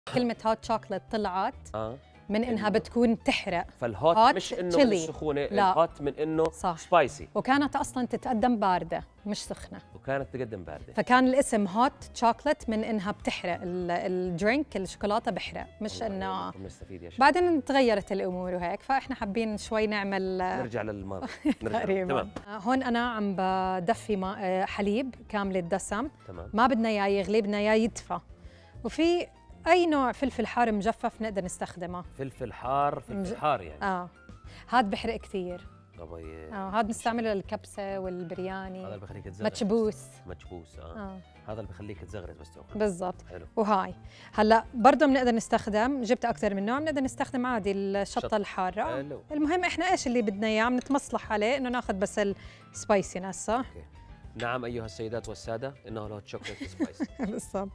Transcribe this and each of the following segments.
كلمة هوت شوكليت طلعت من انها بتكون تحرق. فالهوت مش انه من السخونه، الهوت من انه صح. سبايسي. وكانت اصلا تتقدم بارده مش سخنه، وكانت تقدم بارده، فكان الاسم هوت شوكليت من انها بتحرق الدرينك، الشوكولاته بحرق، مش انه بعدين تغيرت الامور وهيك، فاحنا حابين شوي نعمل نرجع للماضي. نرجع تمام. هون انا عم بدفي حليب كامل الدسم. تمام. ما بدنا اياه يغلي، بدنا اياه يدفى. وفي اي نوع فلفل حار مجفف نقدر نستخدمه. فلفل حار يعني. هاد بحرق كثير. طبيعي. هاد بنستعمله للكبسه والبرياني. هذا اللي بخليك تزغرس. مكبوس. هذا اللي بخليك تزغرس بس تاكل. بالضبط. حلو. وهاي هلا برضه بنقدر نستخدم، جبت اكثر من نوع، بنقدر نستخدم عادي الشطه الحاره. حلو. المهم احنا ايش اللي بدنا اياه، بنتمصلح عليه انه ناخذ بس السبايسينس. صح؟ أوكي. نعم ايها السيدات والساده، انه الهوت شوكليت سبايسي. بالضبط.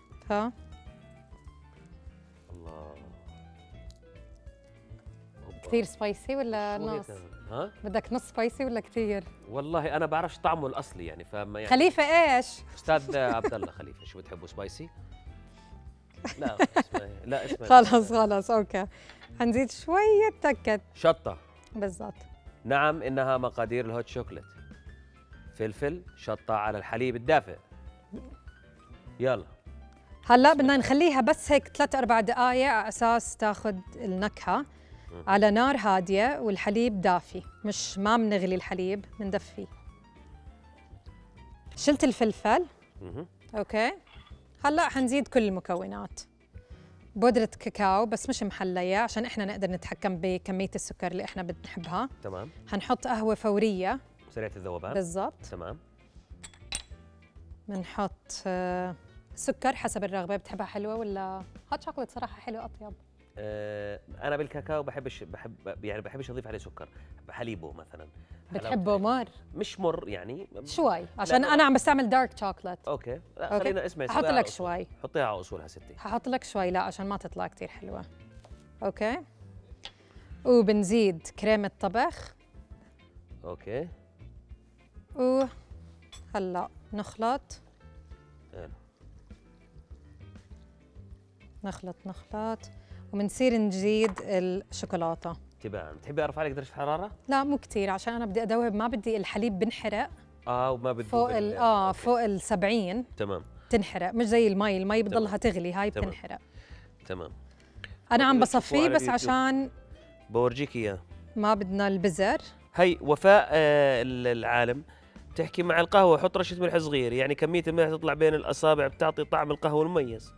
الله. كثير سبايسي ولا نص؟ بدك نص سبايسي ولا كثير؟ والله انا بعرفش طعمه الاصلي يعني، فما يعني خليفه ايش؟ استاذ عبد الله خليفه، شو بتحبوا سبايسي؟ لا اسمه خلاص اوكي، حنزيد شويه تكت شطه. بالضبط. نعم انها مقادير الهوت شوكليت: فلفل، شطه على الحليب الدافئ. يلا هلا بدنا نخليها بس هيك 3-4 دقائق على اساس تاخذ النكهه على نار هاديه، والحليب دافي، مش ما بنغلي الحليب، بندفيه. شلت الفلفل. اوكي. هلا حنزيد كل المكونات. بودرة كاكاو بس مش محلية عشان احنا نقدر نتحكم بكمية السكر اللي احنا بنحبها. تمام. حنحط قهوة فورية سريعة الذوبان. بالضبط. تمام. بنحط سكر حسب الرغبة، بتحبها حلوة ولا هوت شوكولات؟ صراحة حلوة أطيب. أنا بالكاكاو بحبش أضيف عليه سكر، حليبه مثلا. بتحبه مر؟ مش مر يعني شوي، عشان أنا عم بستعمل دارك شوكولات. أوكي. لا خلينا اسمعي، حط لك شوي. حطيها على أصولها ستي. ححط لك شوي، لا عشان ما تطلع كتير حلوة. أوكي. وبنزيد كريمة طبخ. أوكي. هلا نخلط. نخلط وبنصير نزيد الشوكولاته تباعا. بتحبي ارفع لك درجه الحراره؟ لا مو كثير، عشان انا بدي ادوب، ما بدي الحليب بنحرق. وما بدي فوق ال 70. تمام. تنحرق، مش زي المي بضلها تغلي، هاي بتنحرق. تمام. انا عم بصفيه بس عشان بورجيك اياه. ما بدنا البزر. هي وفاء العالم تحكي مع القهوه حط رشه ملح صغير، يعني كميه الملح تطلع بين الاصابع بتعطي طعم القهوه المميز.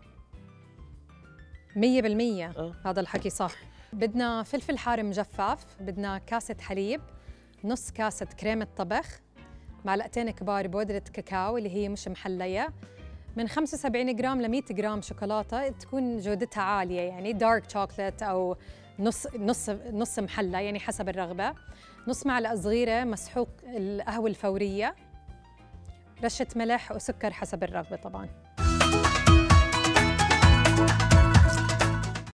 100%. هذا الحكي صح. بدنا فلفل حار مجفف، بدنا كاسة حليب، نص كاسة كريمة طبخ، معلقتين كبار بودرة كاكاو اللي هي مش محلية، من 75 جرام ل 100 جرام شوكولاتة تكون جودتها عالية، يعني دارك شوكولات أو نص محلى، يعني حسب الرغبة، نص معلقة صغيرة مسحوق القهوة الفورية، رشة ملح وسكر حسب الرغبة طبعاً.